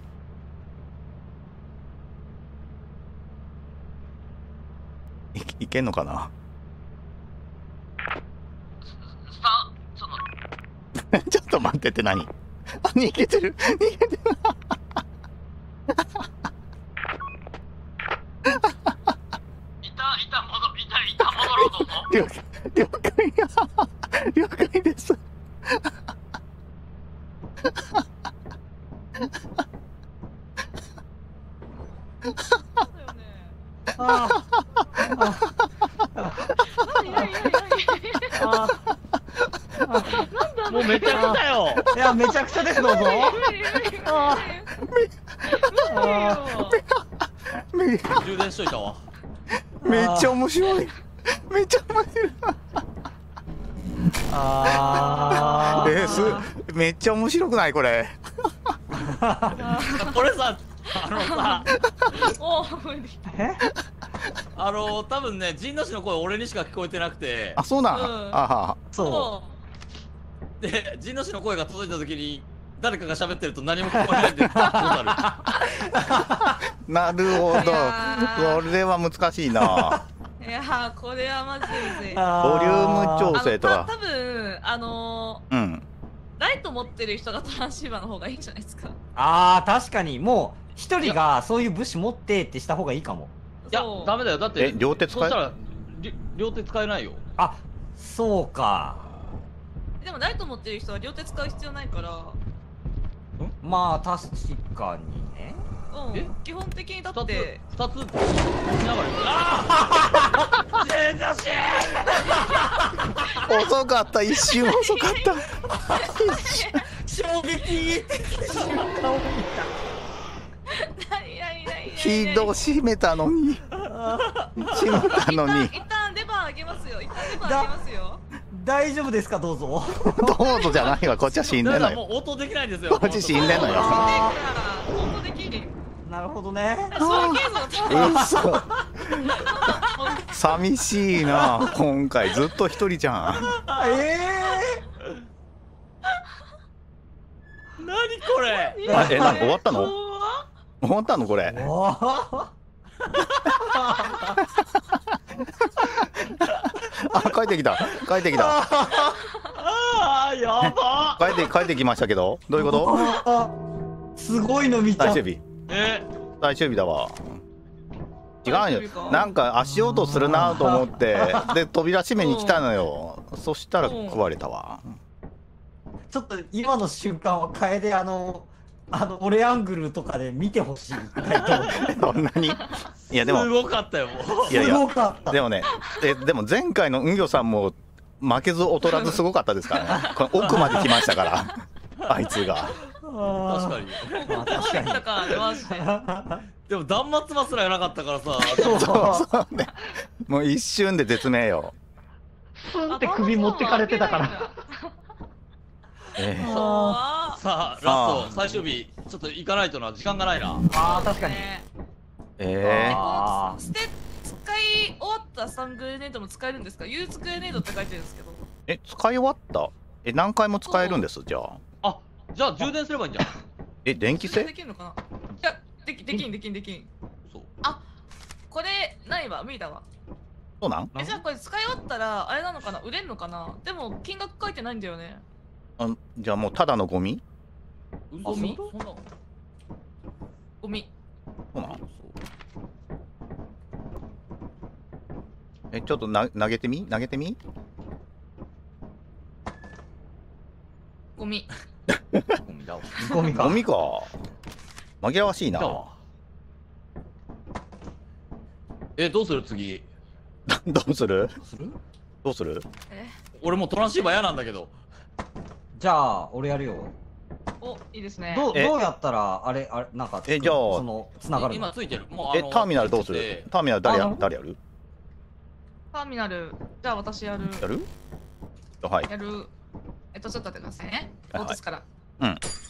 いけんのかな。ちょっと待ってって何？逃げてる。
いた戻ろう。どうぞ。
了解了解です。
あ
もうめちゃくちゃよ。
いや、めちゃくちゃです、どうぞ。
充電しといたわ。
めっちゃ面白い。めっちゃ面白い。めっちゃ面白くないこれ。
これさ、さ、多分ね、陣野氏の声俺にしか聞こえてなくて。
あ、そうなん。あ、
そ
で、陣野氏の声が届いた時に誰かが喋ってると何も聞こえないんで、どうなる？
なるほど。これは難しいな。
いやこれはマジでむずい。
ボリューム調整とか。
多分
うん。
ライト持ってる人がトランシーバーの方がいいんじゃないですか。
ああ、確かにもう一人がそういう物資持ってってした方がいいかも。
いや、ダメだよ。だって
両手使え。
そしたら両手使えないよ。
あ、そうか。
でもライト持ってる人は両手使う必要ないから。
まあ確かにね。
基本的にだって
2つ持ちながら。ああ陣野氏
遅かった、一瞬遅かった。
衝撃。
ヒード閉めたのに。閉めたのに。
一旦レバーあげますよ。一旦レバーあげますよ。
大丈夫ですか、どうぞ。
どうぞじゃないわ、こっちは死んでんのよ。
もう応答できないんですよ。
こっち死んでんのよ。
応答できる。
なるほどね。
そういうゲームのため。
寂しいな、今回ずっと一人じゃん。
何これ。
なんか終わったの？終わったのこれ。あ、帰ってきた。帰ってきた。
ああ、やば。
帰ってきましたけど、どういうこと？
すごいの見た。
最終日。最終日だわ。違うよ。なんか足音するなと思って、で扉閉めに来たのよ。そしたら食われたわ。
ちょっと今の瞬間は楓俺アングルとかで見てほしい。
そんなに？いやでも
すごかったよ。
いやいやでもね、でも前回の運魚さんも負けず劣らずすごかったですからね。この奥まで来ましたからあいつが。
確かに。
確かに。
でも断末魔すらやなかったからさ。
そうね。もう一瞬で絶命よ。
スンって首持ってかれてたから。
さあラスト最終日ちょっと行かないとな、時間がないな。
ああ確かに。
使い終わったスタングレネードも使えるんですか？憂鬱グレネードって書いてるんですけど。
使い終わった？何回も使えるんです、じゃあ。
あ、じゃあ充電すればいいんじゃん。
電気性？
できるのかな？いや、できん。そう。あ、これないわ、無理だわ。
そうなん？
じゃあこれ使い終わったらあれなのかな？売れんのかな？でも金額書いてないんだよね。
じゃあもうただのゴミ？
ゴミ？
ゴミ。
そうなん？ちょっと投げてみ？
ゴミ。
ゴミだわ。
ゴミか。
紛らわしいな。
どうする次？
どうする？
俺もうトランシーバー嫌なんだけど。
じゃあ俺やるよ。
お、いいですね。
どうやったらあれなんか
じゃあ
その繋がるの？
今ついてる。も
うターミナルどうする？ターミナル誰やる？
ターミナルじゃあ私やる。
はい。
やる。ちょっと待ってくださいね。落とすから。
タ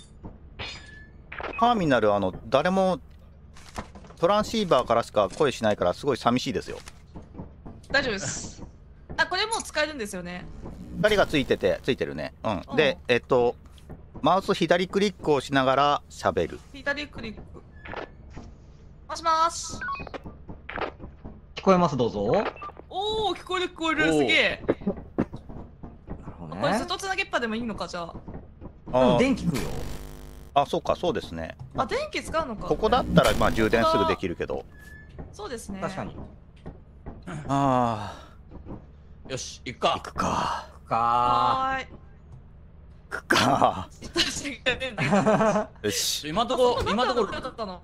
ーミナル誰もトランシーバーからしか声しないからすごい寂しいですよ。
大丈夫です。あ、これもう使えるんですよね。
光がついてるね。でマウス左クリックをしながら喋る。
左クリック。もしもーし。
聞こえます、どうぞ。
おお、聞こえる、すげえ。
なるほどね。
これずっとつなげっぱでもいいのか、じゃ
あ。電気食うよ。
あ、そうか、そうですね。
あ、電気使うのか。
ここだったらまあ充電すぐできるけど。
そうですね。
確かに。
よし、行くか。
行くか。
か
はーい。
行くか。
私がねんだけど
よし。
今んとこ、今んとこ、
だったの。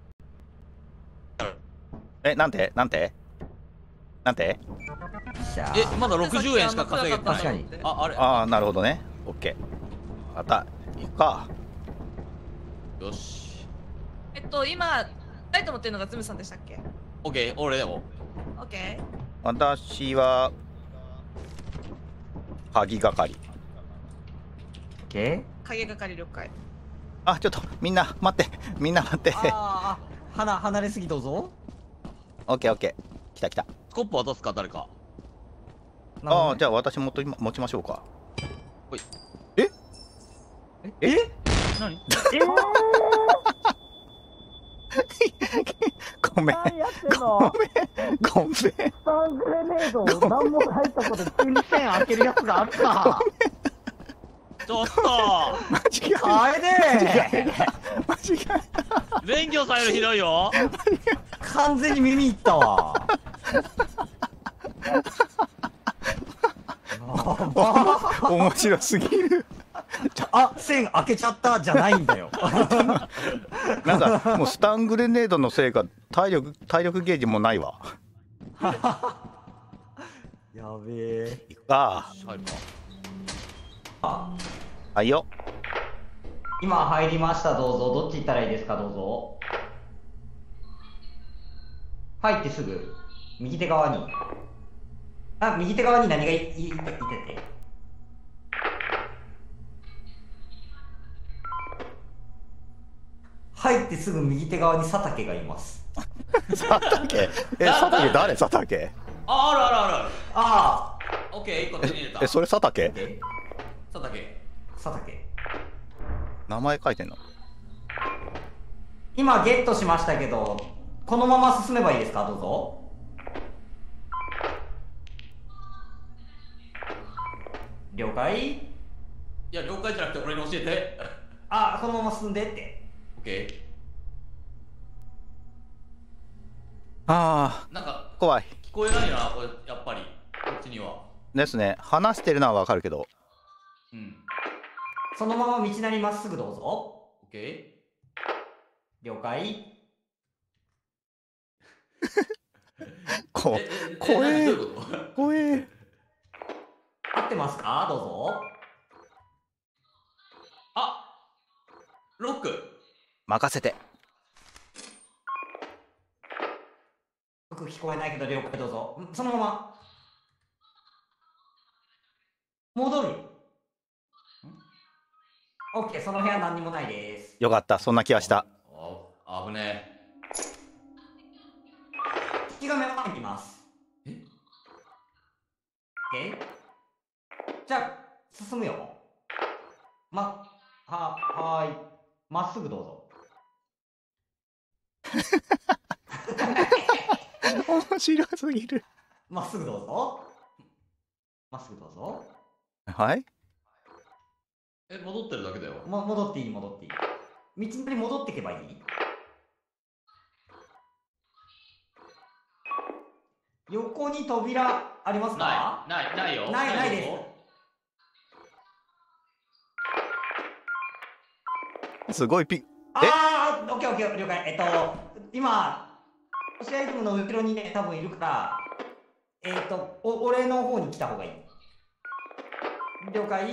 なんてなんてなんて
しゃ
まだ60円しか稼げてない。
確かに
あれ。
ああ、なるほどね。オッケー。また、行くか。
よし。
今、ライト持ってるのがズムさんでしたっけ？
オッケー、俺でも。
オッケ
私は、鍵係。
け
ー。影係了解。
あ、ちょっと、みんな、待って。みんな待って。
ああ、離れすぎどうぞ。
オッケーオッケー。来た来た。
スコップ渡すか、誰か。
ああ、じゃ
あ。
あ私持ちましょうか。
ほい。
え
何？
ごめん。
何やってんの？
ごめん。
スタングレネードを何もないとこで急に線開けるやつがあるか。
ちょっと
間違え
あれで
間違え
連魚さんよりひどいよ。
完全に耳いったわ。
面白すぎる。
あ、線開けちゃったじゃないんだよ。
なんかもうスタングレネードのせいか体力ゲージもないわ。
やべえ。
いくか。
入るか。
はいよ。
今入りました。どうぞ。どっち行ったらいいですか？どうぞ。入ってすぐ右手側に。あ、右手側に何がいてて。入ってすぐ右手側に佐竹がいます。
佐竹。佐竹誰？佐竹。
あるあるあるある。
あ
オッケー、1個手に入れた。
それ佐竹？
あ。で、
佐竹。
佐竹。
名前書いてんの？
今ゲットしましたけど、このまま進めばいいですか？どうぞ。了解。
いや、了解じゃなくて俺に教えて。
あ、そのまま進んでって。
オッケ
あ
ー。なんか、
あ、怖い
聞こえないな、これ、やっぱり。こっちには。
ですね。話してるのはわかるけど。
うん。
そのまま道なりまっすぐどうぞ。
オッケ
了解。
ー。
怖え
どういうこと
怖え。
合ってますか？どうぞ。
あ、ロック。
任せて。
よく聞こえないけど了解どうぞ。そのまま。戻る。オッケー、その部屋何にもないです。
よかった。そんな気がした。
あぶね
引き金は入ってます。
え。
オッケー。じゃあ、進むよ。はーい。まっすぐどうぞ。
面白すぎる。
まっすぐどうぞ。まっすぐどうぞ。
はい。
戻ってるだけだよ。
戻っていい、戻っていい。道に戻っていけばいい？横に扉ありますか？
ないよ。
ないです。
すごい
あー、オッケー、了解。今、押しアイテムの後ろにね、多分いるから、俺の方に来た方がいい。了解。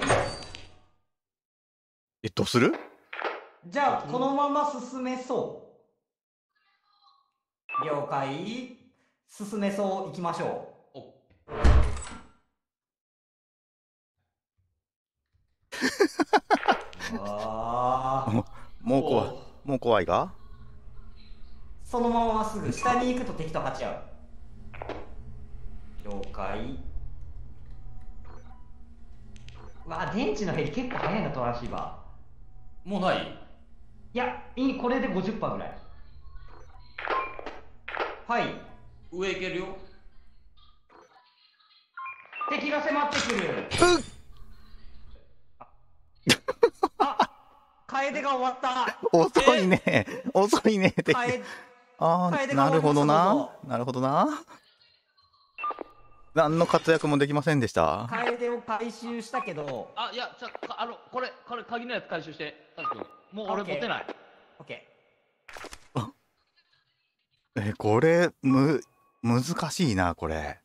どうする？
じゃあ、このまま進めそう。了解。進めそう、行きましょう。
もう怖いが？
そのまままっすぐ下に行くと敵と勝ち合う。了解。わあ、電池の減り結構早いな、トランシーバ
ー。もうない？
いや、これで 50% ぐらい。はい。
上行けるよ。
敵が迫ってくる。楓が終わった。
遅いねってああ、なるほどな。 何の活躍もできませんでした。
楓を回収したけど。
あ、いや、これ鍵のやつ回収して。タス君もう俺持てない。
オッケ
ー。これ難しいなこれ。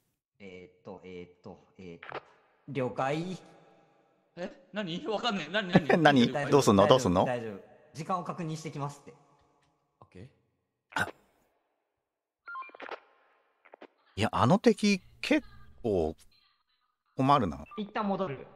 了解。
何わかんねえ。
何どうすんの。
大丈夫。時間を確認してきますって。
オッケー。
いや、あの敵結構困るな。
一旦戻る。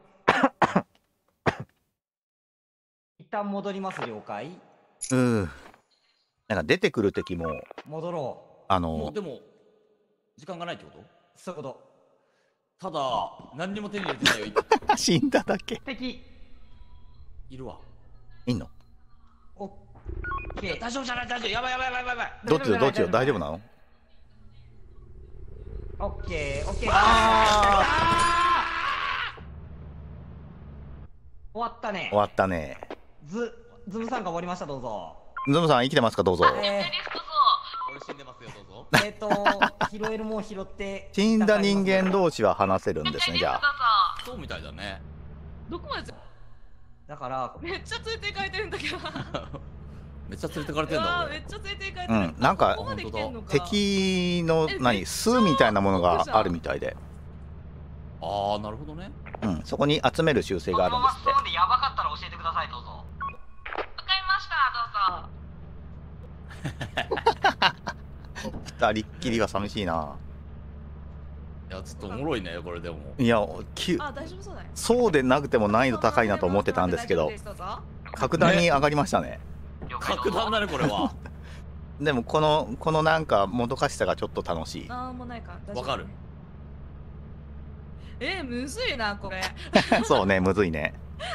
一旦戻ります。了解。
なんか出てくる敵も
戻ろ
う。もうでも時間がないってこと？
そういうこと。
ただ何にも手に入れてないよ。
死んだだけ。
敵
いるわ。
いんの？
オッケー。
大丈夫じゃない。大丈夫。やばい。
どっちよ大丈夫なの？
オッケー。終わったね。
終わったね。
ズムさんが終わりました。どうぞ。
ズムさん生きてますか？どうぞ。
俺死んでますよ。どうぞ。
拾えるもん拾って。
死んだ人間同士は話せるんですね。じゃあ。
そうみたいだね。
どこまで
だから
めっちゃ連れて行かれてるんだけど。
めっちゃ連れてかれてんだ。
めっちゃ連れて行かれてる。
なんか敵の巣みたいなものがあるみたいで。
ああ、なるほどね。
そこに集める習性があるんですって。
やばかったら教えてください。どうぞ。
わかりました。どうぞ。
二人っきりは寂しいな。
いや、ちょっとおもろいねこれでも。
いや、
大丈夫そうだね。
そうでなくても難易度高いなと思ってたんですけど、格段に上がりましたね。
格段だねこれは。
でもこのなんかもどかしさがちょっと楽しい。
なんもないか。
わかる。
むずいなこれ。
そうね、むずいね。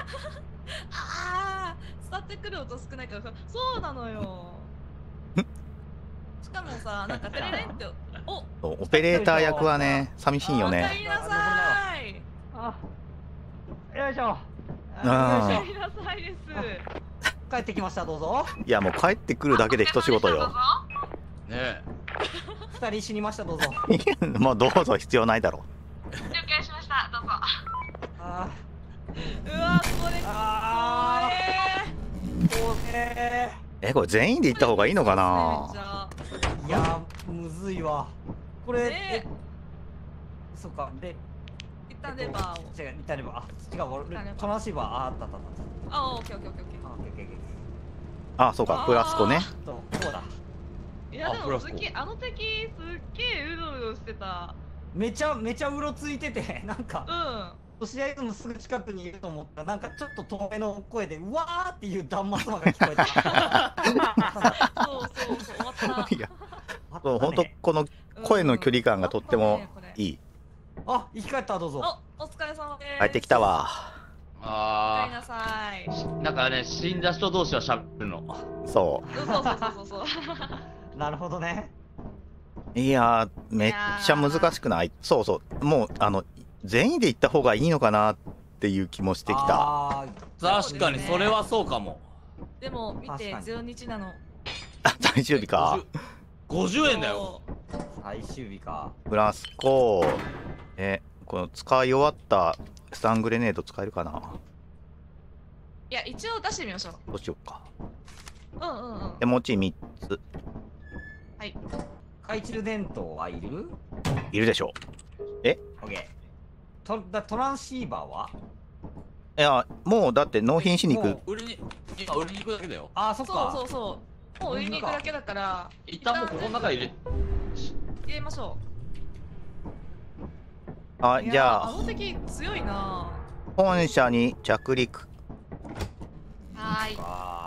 伝ってくる音少ないからそうなのよ。しかもさ、なんかテレレンって
オペレーター役はね寂しいよね。
おかえりなさい。
よいしょ。
おかえりなさいです。
帰ってきました。どうぞ。
いや、もう帰ってくるだけで一仕事よ。
ねえ。
二人死にました。どうぞ。
もうどうぞ、必要ないだろう。
了解しました。どうぞ。これ
これ全員で行った方がいいのかな。
いやむずいわこれ。そっか。で
一旦レバーを。
違う、一旦レバー。違う、俺トランシーバー。あった。
オッケー。
そうか、フラスコね。
そうだ。
いやでもあの敵すっげえうろうろしてた。
めちゃうろついてて、なんか試合でもすぐ近くにいると思ったら、なんかちょっと遠目の声でうわーっていう断末魔が聞こえた。
そう終わった。
いや、本当この声の距離感がとってもいい。
生き返った。どうぞ。
お疲れ様です。
帰ってきたわ。
おかえりなさい。
なんかね、死んだ人同士は喋るの。
そう。
なるほどね。
いやめっちゃ難しくない？そうもう全員で行った方がいいのかなっていう気もしてきた。
確かにそれはそうかも。
でも見て0日なの。
最終日か。
50円だよ。
最終日か。
フラスコこの使い終わったスタングレネード使えるかな。
いや一応出してみましょう。
どうしようか。
手
持ち3つ。
はい。
懐中電灯はいる？
いるでしょう。
オッケー。トランシーバーは？
いや、もうだって納品しに行く。
売りに行くだけだよ。
そっか。
そう。もう売りに行くだけだから。
一旦もうここの中入
れましょ
う。じゃあ。
あの敵強いな。
本社に着陸。
はーい。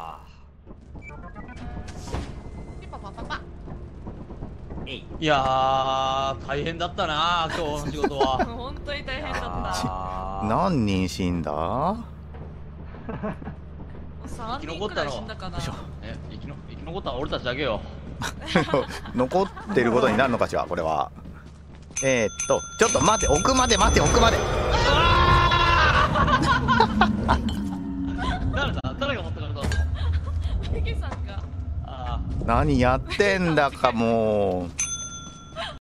いやー大変だったな今日の仕事は。
本当に大変だった。
何人死んだ
？3人くらい死んだかな。
生き残ったのは俺たちだけよ。
残ってることになるのかしらこれは。ちょっと待て、奥まで。誰が持ったからだ。
ペケさんが。
何やってんだかもう。